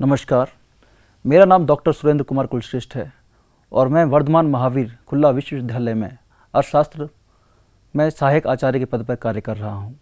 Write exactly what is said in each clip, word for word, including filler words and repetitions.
नमस्कार, मेरा नाम डॉक्टर सुरेंद्र कुमार कुलश्रेष्ठ है और मैं वर्धमान महावीर खुला विश्वविद्यालय में अर्थशास्त्र में सहायक आचार्य के पद पर कार्य कर रहा हूँ।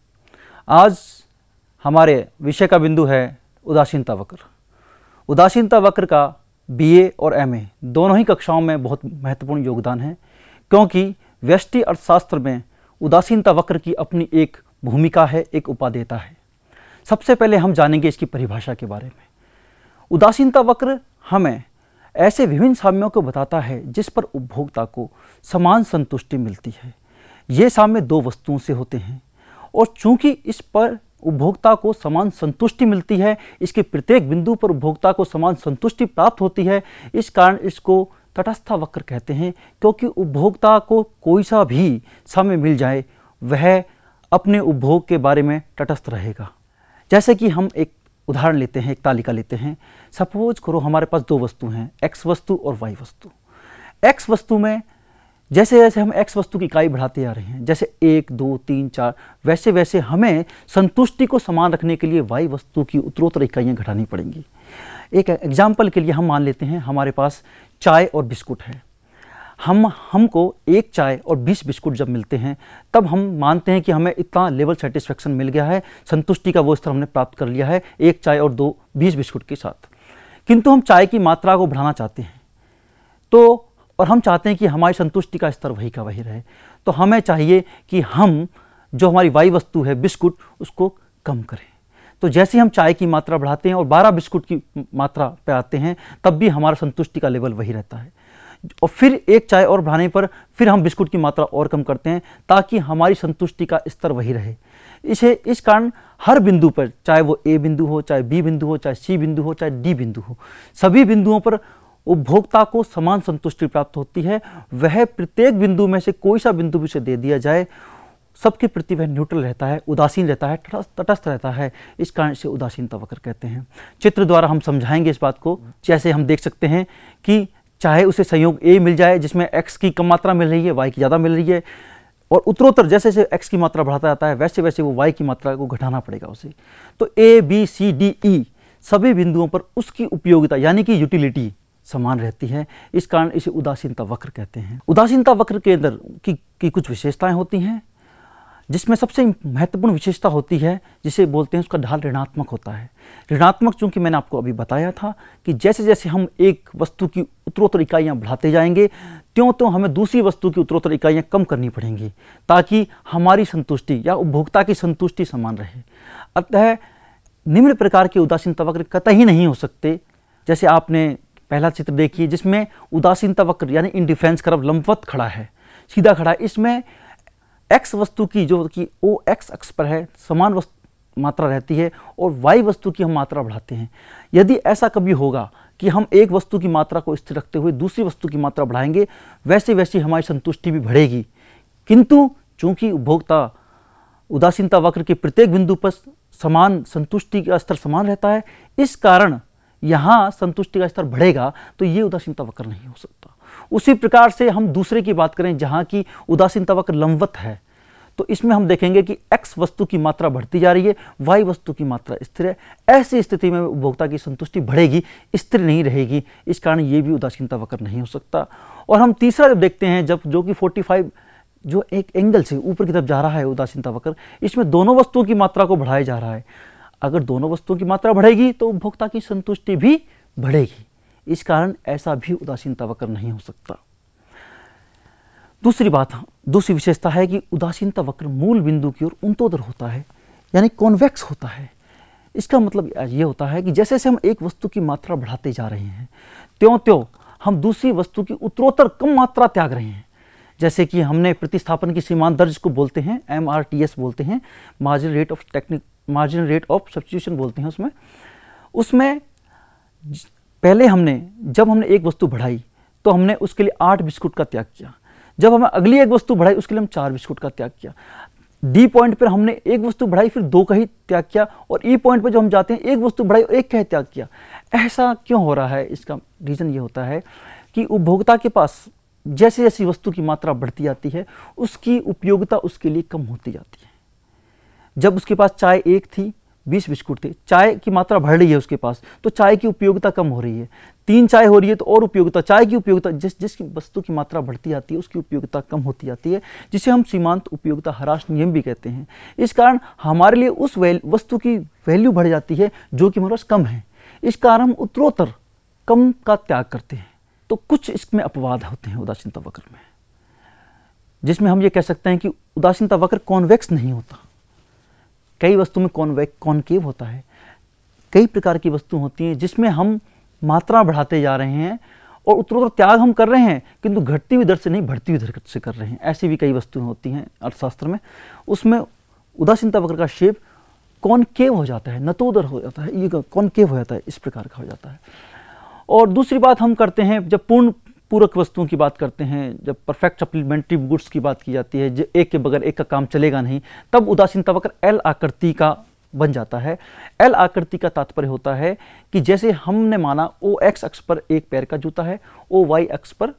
आज हमारे विषय का बिंदु है उदासीनता वक्र। उदासीनता वक्र का बीए और एमए दोनों ही कक्षाओं में बहुत महत्वपूर्ण योगदान है, क्योंकि व्यष्टि अर्थशास्त्र में उदासीनता वक्र की अपनी एक भूमिका है, एक उपादेयता है। सबसे पहले हम जानेंगे इसकी परिभाषा के बारे में। उदासीनता वक्र हमें ऐसे विभिन्न साम्यों को बताता है जिस पर उपभोक्ता को समान संतुष्टि मिलती है। ये साम्य दो वस्तुओं से होते हैं और चूंकि इस पर उपभोक्ता को समान संतुष्टि मिलती है, इसके प्रत्येक बिंदु पर उपभोक्ता को समान संतुष्टि प्राप्त होती है, इस कारण इसको तटस्थ वक्र कहते हैं। क्योंकि उपभोक्ता को कोई सा भी साम्य मिल जाए, वह अपने उपभोग के बारे में तटस्थ रहेगा। जैसे कि हम एक उदाहरण लेते हैं, एक तालिका लेते हैं। सपोज करो हमारे पास दो वस्तु हैं, एक्स वस्तु और वाई वस्तु। एक्स वस्तु में जैसे जैसे हम एक्स वस्तु की इकाई बढ़ाते आ रहे हैं, जैसे एक दो तीन चार, वैसे वैसे हमें संतुष्टि को समान रखने के लिए वाई वस्तु की उत्तरोत्तर इकाइयाँ घटानी पड़ेंगी। एक एग्जाम्पल के लिए हम मान लेते हैं हमारे पास चाय और बिस्कुट है। हम हमको एक चाय और बीस बिस्कुट जब मिलते हैं, तब हम मानते हैं कि हमें इतना लेवल सेटिस्फेक्शन मिल गया है, संतुष्टि का वो स्तर हमने प्राप्त कर लिया है एक चाय और दो बीस बिस्कुट के साथ। किंतु हम चाय की मात्रा को बढ़ाना चाहते हैं, तो और हम चाहते हैं कि हमारी संतुष्टि का स्तर वही का वही रहे, तो हमें चाहिए कि हम जो हमारी वाई वस्तु है बिस्कुट, उसको कम करें। तो जैसे हम चाय की मात्रा बढ़ाते हैं और बारह बिस्कुट की मात्रा पे आते हैं, तब भी हमारा संतुष्टि का लेवल वही रहता है। और फिर एक चाय और बढ़ाने पर फिर हम बिस्कुट की मात्रा और कम करते हैं, ताकि हमारी संतुष्टि का स्तर वही रहे। इसे इस कारण हर बिंदु पर, चाहे वो ए बिंदु हो, चाहे बी बिंदु हो, चाहे सी बिंदु हो, चाहे डी बिंदु हो, सभी बिंदुओं पर उपभोक्ता को समान संतुष्टि प्राप्त होती है। वह प्रत्येक बिंदु में से कोई सा बिंदु भी उसे दे दिया जाए, सबके प्रति वह न्यूट्रल रहता है, उदासीन रहता है, तटस्थ रहता है। इस कारण इसे उदासीनता वक्र कहते हैं। चित्र द्वारा हम समझाएंगे इस बात को। जैसे हम देख सकते हैं कि चाहे उसे संयोग ए मिल जाए जिसमें एक्स की कम मात्रा मिल रही है, वाई की ज़्यादा मिल रही है, और उत्तरोत्तर जैसे जैसे एक्स की मात्रा बढ़ाता जाता है, वैसे वैसे वो वाई की मात्रा को घटाना पड़ेगा उसे। तो A B C D E सभी बिंदुओं पर उसकी उपयोगिता यानी कि यूटिलिटी समान रहती है। इस कारण इसे उदासीनता वक्र कहते हैं। उदासीनता वक्र के अंदर की, की कुछ विशेषताएं होती हैं, जिसमें सबसे महत्वपूर्ण विशेषता होती है जिसे बोलते हैं उसका ढाल ऋणात्मक होता है। ऋणात्मक चूंकि मैंने आपको अभी बताया था कि जैसे जैसे हम एक वस्तु की उत्तरोत्तर इकाइयाँ बढ़ाते जाएंगे, त्यों त्यों हमें दूसरी वस्तु की उत्तरोत्तर इकाइयाँ कम करनी पड़ेंगी, ताकि हमारी संतुष्टि या उपभोक्ता की संतुष्टि समान रहे। अतः निम्न प्रकार के उदासीनता वक्र कतई नहीं हो सकते। जैसे आपने पहला चित्र देखिए जिसमें उदासीनता वक्र यानी इंडिफरेंस कर्व लंबवत खड़ा है, सीधा खड़ा है। इसमें एक्स वस्तु की जो कि ओ एक्स अक्ष पर है समान वस्तु मात्रा रहती है और वाई वस्तु की हम मात्रा बढ़ाते हैं। यदि ऐसा कभी होगा कि हम एक वस्तु की मात्रा को स्थिर रखते हुए दूसरी वस्तु की मात्रा बढ़ाएंगे, वैसे वैसे हमारी संतुष्टि भी बढ़ेगी। किंतु चूंकि उपभोक्ता उदासीनता वक्र के प्रत्येक बिंदु पर समान संतुष्टि का स्तर समान रहता है, इस कारण यहाँ संतुष्टि का स्तर बढ़ेगा, तो ये उदासीनता वक्र नहीं हो सकता। उसी प्रकार से हम दूसरे की बात करें जहाँ की उदासीनता वक्र लंबवत है, तो इसमें हम देखेंगे कि x वस्तु की मात्रा बढ़ती जा रही है, y वस्तु की मात्रा स्थिर है। ऐसी स्थिति में उपभोक्ता की संतुष्टि बढ़ेगी, स्थिर नहीं रहेगी। इस कारण ये भी उदासीनता वक्र नहीं हो सकता। और हम तीसरा जब देखते हैं, जब जो कि पैंतालीस जो एक एंगल से ऊपर की तरफ जा रहा है उदासीनता वक्र, इसमें दोनों वस्तुओं की मात्रा को बढ़ाया जा रहा है। अगर दोनों वस्तुओं की मात्रा बढ़ेगी तो उपभोक्ता की संतुष्टि भी बढ़ेगी। इस कारण ऐसा भी उदासीनता वक्र नहीं हो सकता। दूसरी बात, दूसरी विशेषता है कि उदासीनता वक्र मूल बिंदु की ओर उन्तोदर होता है, यानी कॉन्वेक्स होता है। इसका मतलब ये होता है कि जैसे जैसे हम एक वस्तु की मात्रा बढ़ाते जा रहे हैं, त्यों त्यों हम दूसरी वस्तु की उत्तरोत्तर कम मात्रा त्याग रहे हैं। जैसे कि हमने प्रतिस्थापन की सीमांत दर को बोलते हैं, एम आर टी एस बोलते हैं, marginal rate of technique marginal rate of substitution बोलते हैं। उसमें उसमें पहले हमने जब हमने एक वस्तु बढ़ाई तो हमने उसके लिए आठ बिस्कुट का त्याग किया। जब हमें अगली एक वस्तु बढ़ाई उसके लिए हम चार बिस्कुट का त्याग किया। डी पॉइंट पर हमने एक वस्तु बढ़ाई फिर दो का ही त्याग किया, और ई पॉइंट पर जो हम जाते हैं एक वस्तु बढ़ाई और एक का ही त्याग किया। ऐसा क्यों हो रहा है? इसका रीज़न ये होता है कि उपभोक्ता के पास जैसे जैसी वस्तु की मात्रा बढ़ती जाती है, उसकी उपयोगिता उसके लिए कम होती जाती है। जब उसके पास चाय एक थी बीस बिस्कुट थे, चाय की मात्रा बढ़ रही है उसके पास, तो चाय की उपयोगिता कम हो रही है। तीन चाय हो रही है तो और उपयोगिता, चाय की उपयोगिता, जिस जिस वस्तु की मात्रा बढ़ती जाती है उसकी उपयोगिता कम होती जाती है, जिसे हम सीमांत उपयोगिता ह्रास नियम भी कहते हैं। इस कारण हमारे लिए उस वस्तु की वैल्यू बढ़ जाती है जो कि हमारे पास कम है। इस कारण हम उत्तरोत्तर कम का त्याग करते हैं। तो कुछ इसमें अपवाद होते हैं उदासीनता वक्र में, जिसमें हम ये कह सकते हैं कि उदासीनता वक्र कॉन्वेक्स नहीं होता। कई वस्तु में कॉन्वेक्स कॉनकेव होता है। कई प्रकार की वस्तु होती हैं जिसमें हम मात्रा बढ़ाते जा रहे हैं और उत्तरोत्तर त्याग हम कर रहे हैं, किंतु घटती हुई दर से नहीं बढ़ती हुई दर से कर रहे हैं। ऐसी भी कई वस्तुएं होती हैं अर्थशास्त्र में, उसमें उदासीनता वक्र का शेप कॉनकेव हो जाता है, नतोदर हो जाता है, ये कॉनकेव हो जाता है, इस प्रकार का हो जाता है। और दूसरी बात हम करते हैं जब पूर्ण पूरक वस्तुओं की बात करते हैं, जब परफेक्ट सप्लीमेंट्री गुड्स की बात की जाती है, जो एक के बगैर एक का काम चलेगा नहीं, तब उदासीनता वक्र एल आकृति का बन जाता है। एल आकृति का तात्पर्य होता है कि जैसे हमने माना ओ एक्स अक्ष पर एक पैर का जूता है, ओ वाई अक्ष पर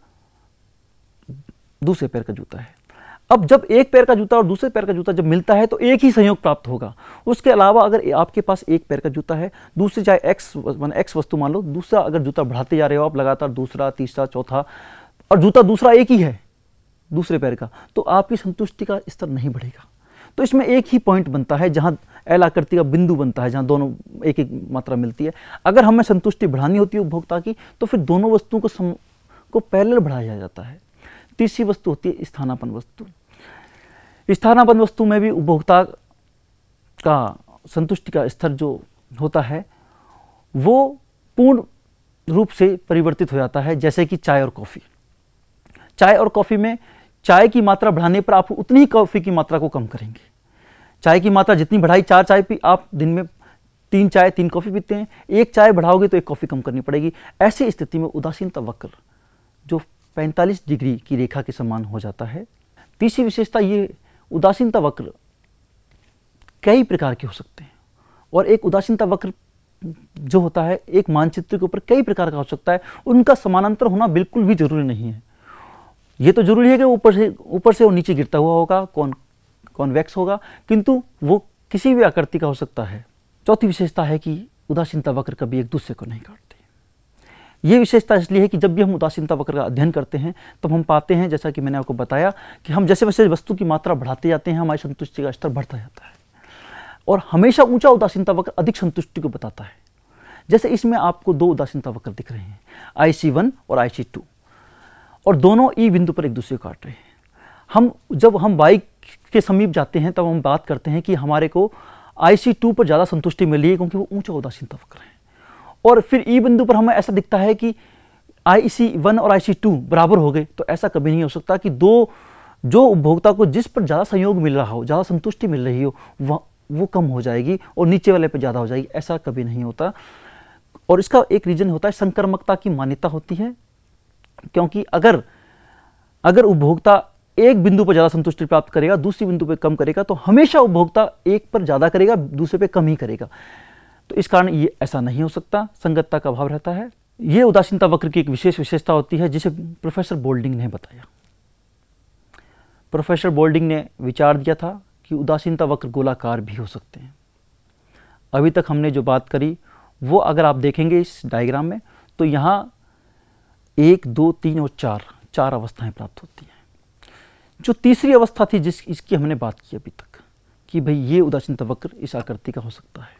दूसरे पैर का जूता है। अब जब एक पैर का जूता और दूसरे पैर का जूता जब मिलता है तो एक ही संयोग प्राप्त होगा। उसके अलावा अगर आपके पास एक पैर का जूता है, दूसरी चाहे एक्स माने एक्स वस्तु मान लो, दूसरा अगर जूता बढ़ाते जा रहे हो आप लगातार, दूसरा तीसरा चौथा, और जूता दूसरा एक ही है दूसरे पैर का, तो आपकी संतुष्टि का स्तर नहीं बढ़ेगा। तो इसमें एक ही पॉइंट बनता है जहां एल आकृति का बिंदु बनता है, जहां दोनों एक एक मात्रा मिलती है। अगर हमें संतुष्टि बढ़ानी होती है उपभोक्ता की, तो फिर दोनों वस्तुओं को सम, को पैरेलल बढ़ाया जाता है। तीसरी वस्तु होती है स्थानापन्न वस्तु। स्थानापन्न वस्तु में भी उपभोक्ता का संतुष्टि का स्तर जो होता है वो पूर्ण रूप से परिवर्तित हो जाता है, जैसे कि चाय और कॉफ़ी। चाय और कॉफ़ी में चाय की मात्रा बढ़ाने पर आप उतनी ही कॉफ़ी की मात्रा को कम करेंगे। चाय की मात्रा जितनी बढ़ाई, चार चाय पी, आप दिन में तीन चाय तीन कॉफ़ी पीते हैं, एक चाय बढ़ाओगे तो एक कॉफ़ी कम करनी पड़ेगी। ऐसी स्थिति में उदासीनता वक्र जो पैंतालीस डिग्री की रेखा के समान हो जाता है। तीसरी विशेषता ये, उदासीनता वक्र कई प्रकार के हो सकते हैं, और एक उदासीनता वक्र जो होता है एक मानचित्र के ऊपर कई प्रकार का हो सकता है। उनका समानांतर होना बिल्कुल भी जरूरी नहीं है। ये तो जरूरी है कि ऊपर से ऊपर से और नीचे गिरता हुआ होगा, कौन कॉन्वेक्स होगा, किंतु वो किसी भी आकृति का हो सकता है। चौथी विशेषता है कि उदासीनता वक्र कभी एक दूसरे को नहीं काटते। ये विशेषता इसलिए है कि जब भी हम उदासीनता वक्र का अध्ययन करते हैं तब हम पाते हैं, जैसा कि मैंने आपको बताया, कि हम जैसे वैसे वस्तु की मात्रा बढ़ाते जाते हैं, हमारी संतुष्टि का स्तर बढ़ता जाता है, और हमेशा ऊंचा उदासीनता वक्र अधिक संतुष्टि को बताता है। जैसे इसमें आपको दो उदासीनता वक्र दिख रहे हैं, आई सी वन और आई सी टू, और दोनों ई बिंदु पर एक दूसरे को काट रहे हैं। हम जब हम वाई के समीप जाते हैं तब हम बात करते हैं कि हमारे को आई सी टू पर ज़्यादा संतुष्टि मिल रही है, क्योंकि वो ऊंचा उदासीनता वक्र है। और फिर ई बिंदु पर हमें ऐसा दिखता है कि आई सी वन और आई सी टू बराबर हो गए, तो ऐसा कभी नहीं हो सकता कि दो जो उपभोक्ता को जिस पर ज़्यादा संयोग मिल रहा हो, ज़्यादा संतुष्टि मिल रही हो, वह वो कम हो जाएगी और नीचे वाले पे ज़्यादा हो जाएगी, ऐसा कभी नहीं होता। और इसका एक रीजन होता है संक्रमकता की मान्यता होती है, क्योंकि अगर अगर उपभोक्ता एक बिंदु पर ज़्यादा संतुष्टि प्राप्त करेगा, दूसरी बिंदु पर कम करेगा, तो हमेशा उपभोक्ता एक पर ज़्यादा करेगा, दूसरे पे कम ही करेगा। तो इस कारण ये ऐसा नहीं हो सकता, संगतता का अभाव रहता है। ये उदासीनता वक्र की एक विशेष विशेषता होती है जिसे प्रोफेसर बोल्डिंग ने बताया। प्रोफेसर बोल्डिंग ने विचार दिया था कि उदासीनता वक्र गोलाकार भी हो सकते हैं। अभी तक हमने जो बात करी वो अगर आप देखेंगे इस डायग्राम में, तो यहाँ एक दो तीन और चार चार अवस्थाएं प्राप्त होती हैं। जो तीसरी अवस्था थी जिस इसकी हमने बात की अभी तक, कि भाई ये उदासीनता वक्र इस आकृति का हो सकता है।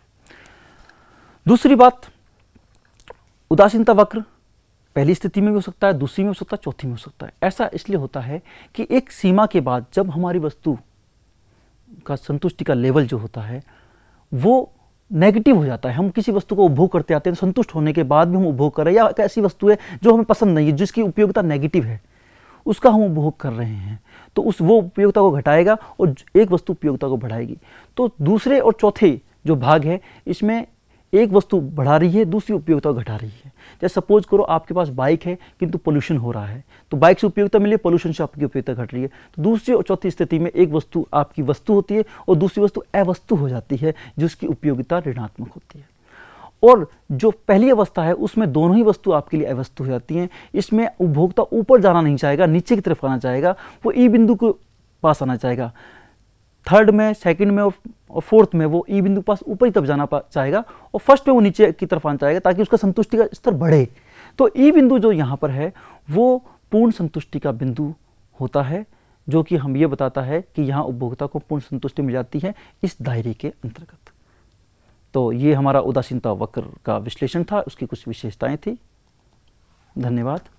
दूसरी बात, उदासीनता वक्र पहली स्थिति में भी हो सकता है, दूसरी में हो सकता है, चौथी में हो सकता है। ऐसा इसलिए होता है कि एक सीमा के बाद जब हमारी वस्तु का संतुष्टि का लेवल जो होता है वो नेगेटिव हो जाता है। हम किसी वस्तु को उपभोग करते आते हैं, संतुष्ट होने के बाद भी हम उपभोग कर रहे हैं, या एक ऐसी वस्तु है जो हमें पसंद नहीं है, जिसकी उपयोगिता नेगेटिव है, उसका हम उपभोग कर रहे हैं, तो उस वो उपयोगिता को घटाएगा और एक वस्तु उपयोगिता को बढ़ाएगी। तो दूसरे और चौथे जो भाग है, इसमें एक वस्तु बढ़ा रही है, दूसरी उपयोगिता को घटा रही है। जैसे सपोज करो आपके पास बाइक है किंतु पोल्यूशन हो रहा है, तो बाइक से उपयोगिता मिली है, पोल्यूशन से आपकी उपयोगिता घट रही है। तो दूसरी और चौथी स्थिति में एक वस्तु आपकी वस्तु होती है और दूसरी वस्तु अवस्तु हो जाती है, जिसकी उपयोगिता ऋणात्मक होती है। और जो पहली अवस्था है उसमें दोनों ही वस्तु आपके लिए अवस्तु हो जाती हैं। इसमें उपभोक्ता ऊपर जाना नहीं चाहेगा, नीचे की तरफ आना चाहेगा, वो ई बिंदु के पास आना चाहेगा। थर्ड में, सेकंड में और फोर्थ में वो ई बिंदु के पास ऊपर ही तब जाना चाहेगा और फर्स्ट में वो नीचे की तरफ आना चाहेगा ताकि उसका संतुष्टि का स्तर बढ़े। तो ई बिंदु जो यहाँ पर है वो पूर्ण संतुष्टि का बिंदु होता है, जो कि हम ये बताता है कि यहाँ उपभोक्ता को पूर्ण संतुष्टि मिल जाती है इस दायरे के अंतर्गत। तो ये हमारा उदासीनता वक्र का विश्लेषण था, उसकी कुछ विशेषताएं थी। धन्यवाद।